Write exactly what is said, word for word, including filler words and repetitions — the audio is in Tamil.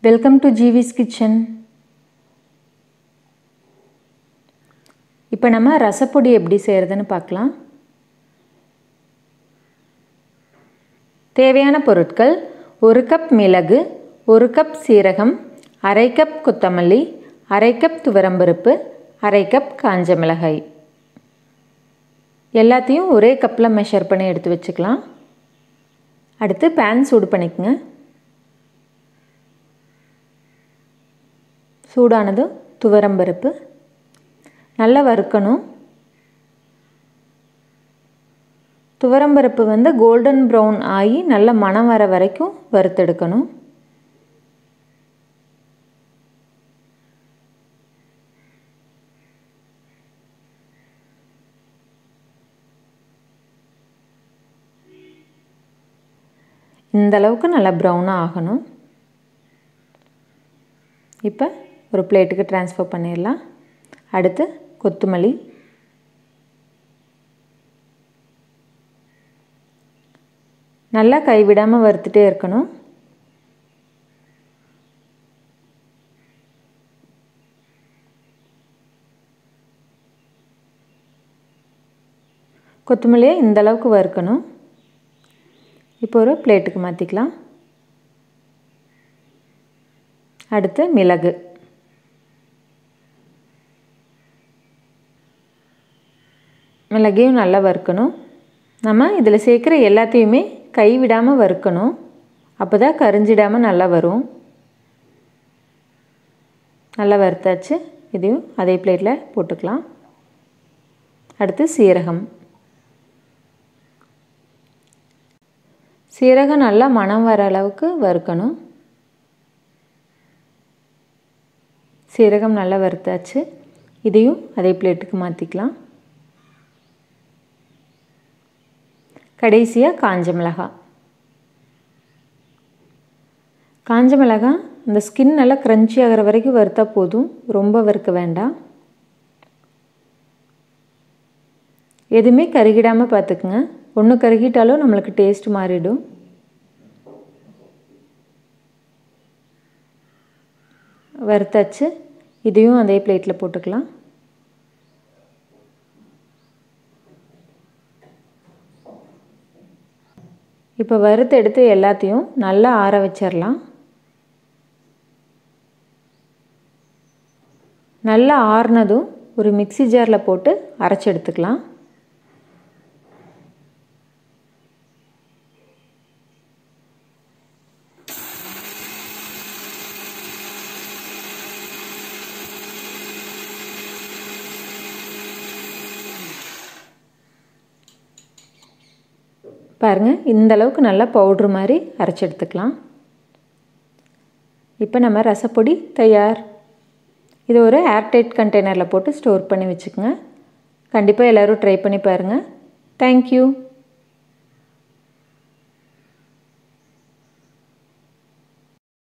Welcome to GeeVee's kitchen. இப்போ நம்ம ரசப்பொடி எப்படி செய்யறதுன்னு பார்க்கலாம். தேவையான பொருட்கள் ஒரு கப் மிளகு, ஒரு கப் சீரகம், அரை கப் கொத்தமல்லி, அரை கப் துவரம்பருப்பு, அரை கப் காஞ்ச மிளகாய். எல்லாத்தையும் ஒரே கப்பில் மெஷர் பண்ணி எடுத்து வச்சுக்கலாம். அடுத்து பேன் சூடு பண்ணிக்கங்க. சூடானது துவரம்பருப்பு நல்லா வறுக்கணும். துவரம்பருப்பு வந்து கோல்டன் ப்ரௌன் ஆகி நல்ல மணம் வர வரைக்கும் வறுத்தெடுக்கணும். இந்த அளவுக்கு நல்லா ப்ரௌனாக ஆகணும். இப்போ ஒரு பிளேட்டுக்கு ட்ரான்ஸ்ஃபர் பண்ணிடலாம். அடுத்து கொத்தமல்லி, நல்லா கைவிடாமல் வறுத்துட்டே இருக்கணும். கொத்தமல்லியை இந்த அளவுக்கு வறுக்கணும். இப்போ ஒரு பிளேட்டுக்கு மாற்றிக்கலாம். அடுத்து மிளகு, மிளகையும் நல்லா வறுக்கணும். நம்ம இதில் சேர்க்குற எல்லாத்தையுமே கைவிடாமல் வறுக்கணும். அப்போ தான் கரிஞ்சிடாமல் நல்லா வரும். நல்லா வறுத்தாச்சு. இதையும் அதே பிளேட்டில் போட்டுக்கலாம். அடுத்து சீரகம், சீரகம் நல்லா மணம் வர அளவுக்கு வறுக்கணும். சீரகம் நல்லா வறுத்தாச்சு. இதையும் அதே பிளேட்டுக்கு மாற்றிக்கலாம். கடைசியாக காஞ்ச மிளகாய். காஞ்ச மிளகாய் அந்த ஸ்கின் நல்லா க்ரன்ச்சி ஆகிற வரைக்கும் வறுத்தா போதும், ரொம்ப வறுக்க வேண்டாம். எதுவுமே கருகிடாமல் பார்த்துக்குங்க. ஒன்று கருகிட்டாலும் நம்மளுக்கு டேஸ்ட் மாறிடும். வறுத்தாச்சு. இதையும் அதே பிளேட்டில் போட்டுக்கலாம். இப்போ வறுத்து எடுத்து எல்லாத்தையும் நல்லா ஆற வச்சிடலாம். நல்லா ஆறுனதும் ஒரு மிக்ஸி ஜாரில் போட்டு அரைச்சி எடுத்துக்கலாம். பாருங்கள், இந்த அளவுக்கு நல்லா பவுட்ரு மாதிரி அரைச்சி எடுத்துக்கலாம். இப்போ நம்ம ரசப்பொடி தயார். இது ஒரு ஏர்டைட் கண்டெய்னரில் போட்டு ஸ்டோர் பண்ணி வச்சுக்கோங்க. கண்டிப்பாக எல்லோரும் ட்ரை பண்ணி பாருங்கள். தேங்க்யூ.